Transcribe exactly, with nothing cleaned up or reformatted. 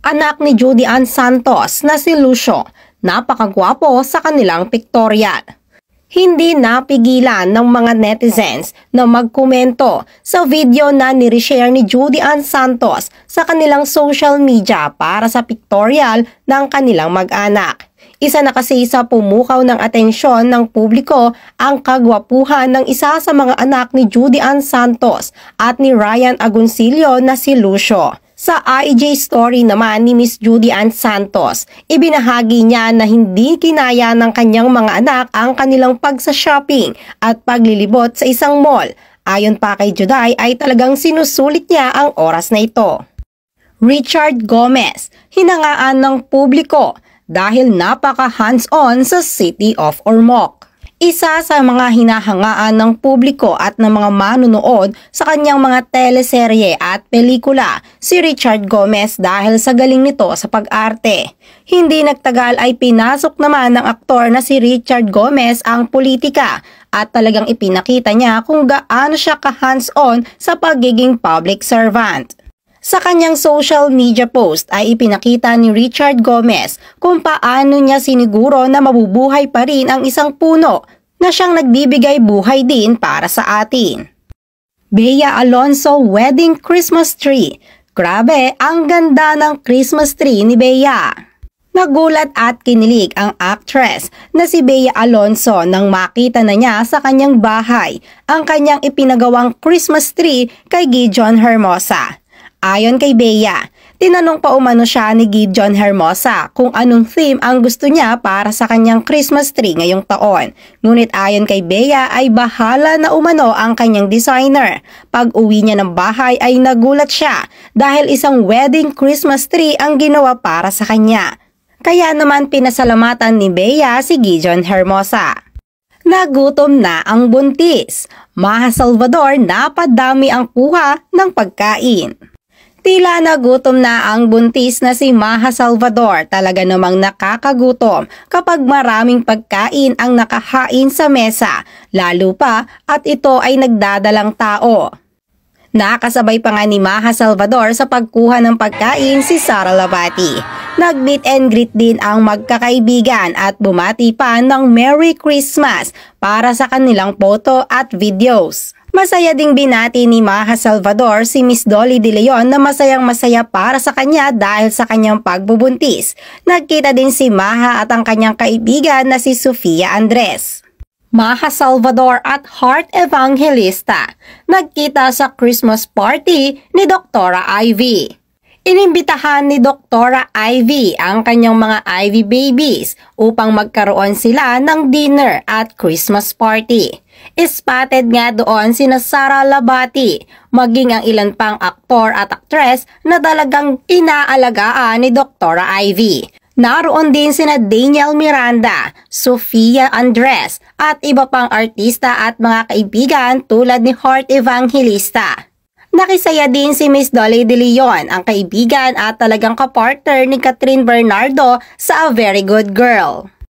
anak ni Judy Ann Santos na si Lucio, napakagwapo sa kanilang pictorial. Hindi napigilan ng mga netizens na magkomento sa video na nireshare ni Judy Ann Santos sa kanilang social media para sa pictorial ng kanilang mag-anak. Isa na kasi sa pumukaw ng atensyon ng publiko ang kagwapuhan ng isa sa mga anak ni Judy Ann Santos at ni Ryan Agoncillo na si Lucio. Sa I G story naman ni Miss Judy Ann Santos, ibinahagi niya na hindi kinaya ng kanyang mga anak ang kanilang pagsa-shopping at paglilibot sa isang mall. Ayon pa kay Juday ay talagang sinusulit niya ang oras na ito. Richard Gomez, hinangaan ng publiko dahil napaka hands-on sa City of Ormoc. Isa sa mga hinahangaan ng publiko at ng mga manunood sa kanyang mga teleserye at pelikula, si Richard Gomez dahil sa galing nito sa pag-arte. Hindi nagtagal ay pinasok naman ng aktor na si Richard Gomez ang politika at talagang ipinakita niya kung gaano siya ka-hands-on sa pagiging public servant. Sa kanyang social media post ay ipinakita ni Richard Gomez kung paano niya siniguro na mabubuhay pa rin ang isang puno na siyang nagbibigay buhay din para sa atin. Bea Alonzo Wedding Christmas Tree. Grabe, ang ganda ng Christmas tree ni Bea. Nagulat at kinilig ang actress na si Bea Alonzo nang makita na niya sa kanyang bahay ang kanyang ipinagawang Christmas tree kay Gideon Hermosa. Ayon kay Bea, tinanong pa umano siya ni Gideon Hermosa kung anong theme ang gusto niya para sa kanyang Christmas tree ngayong taon. Ngunit ayon kay Bea ay bahala na umano ang kanyang designer. Pag uwi niya ng bahay ay nagulat siya dahil isang wedding Christmas tree ang ginawa para sa kanya. Kaya naman pinasalamatan ni Bea si Gideon Hermosa. Nagutom na ang buntis. Maha Salvador, napadami ang kuha ng pagkain. Tila nagutom na ang buntis na si Maha Salvador. Talaga namang nakakagutom kapag maraming pagkain ang nakahain sa mesa, lalo pa at ito ay nagdadalang tao. Nakasabay pa nga ni Maha Salvador sa pagkuha ng pagkain si Sara Labati. Nag-meet and greet din ang magkakaibigan at bumati pa ng Merry Christmas para sa kanilang photo at videos. Masaya ding binati ni Maha Salvador si Miss Dolly De Leon na masayang masaya para sa kanya dahil sa kanyang pagbubuntis. Nagkita din si Maha at ang kanyang kaibigan na si Sofia Andres. Maha Salvador at Heart Evangelista nagkita sa Christmas party ni Doktora Ivy. Inimbitahan ni Doktora Ivy ang kanyang mga Ivy babies upang magkaroon sila ng dinner at Christmas party. Spotted nga doon sina Sara Labati, maging ang ilan pang aktor at aktres na talagang inaalagaan ni Doktora Ivy. Naroon din sina Daniel Miranda, Sofia Andres at iba pang artista at mga kaibigan tulad ni Heart Evangelista. Nakisaya din si Miss Dolly De Leon, ang kaibigan at talagang kapartner ni Catherine Bernardo sa A Very Good Girl.